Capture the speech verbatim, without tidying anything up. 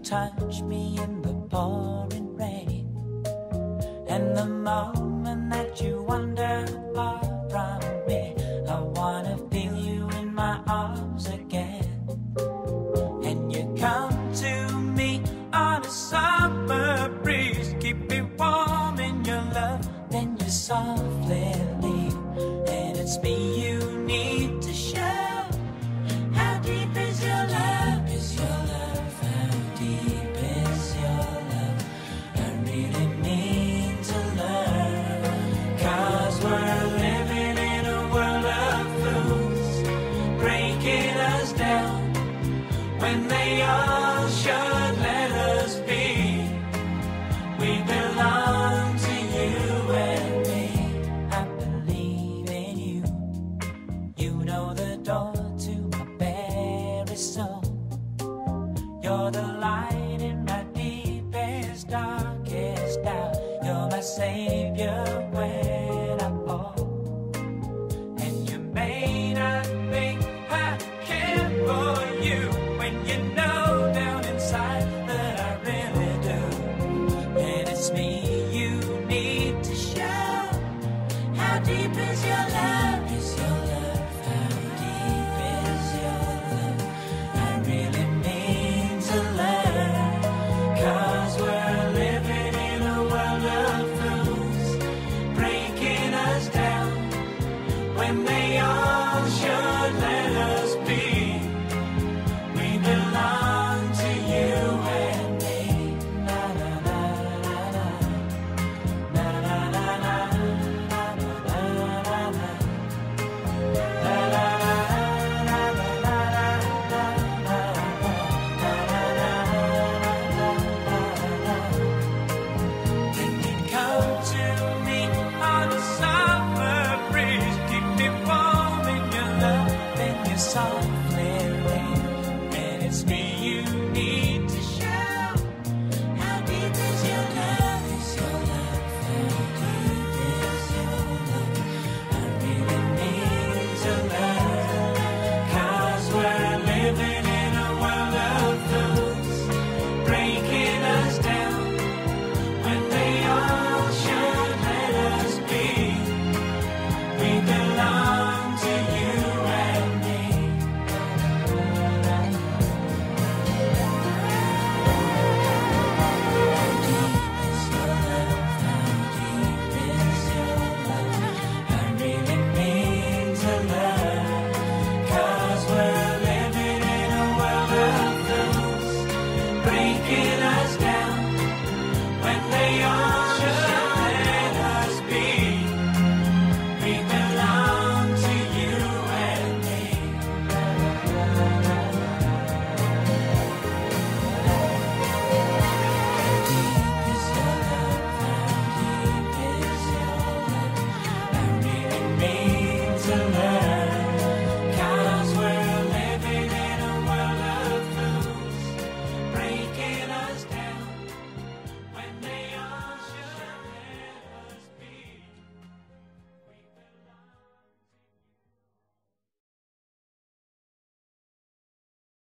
touch me in the pouring rain, and the moment that you wander far from me, I wanna feel you in my arms again. And you come to me on a summer breeze, keep me warm in your love, then you softly leave. And it's me you need to show. How deep is your love? Is your love? How deep is your love? I really need to learn. Cause we're living in a world of fools, breaking us down when they all should let us be. We belong to you and me. I believe in you. You know the door to my very soul. You're the light in my deepest, darkest doubt. You're my savior when I fall. And you may not think I care for you, when you know down inside that I really do. And it's me you need to show. How deep is your love?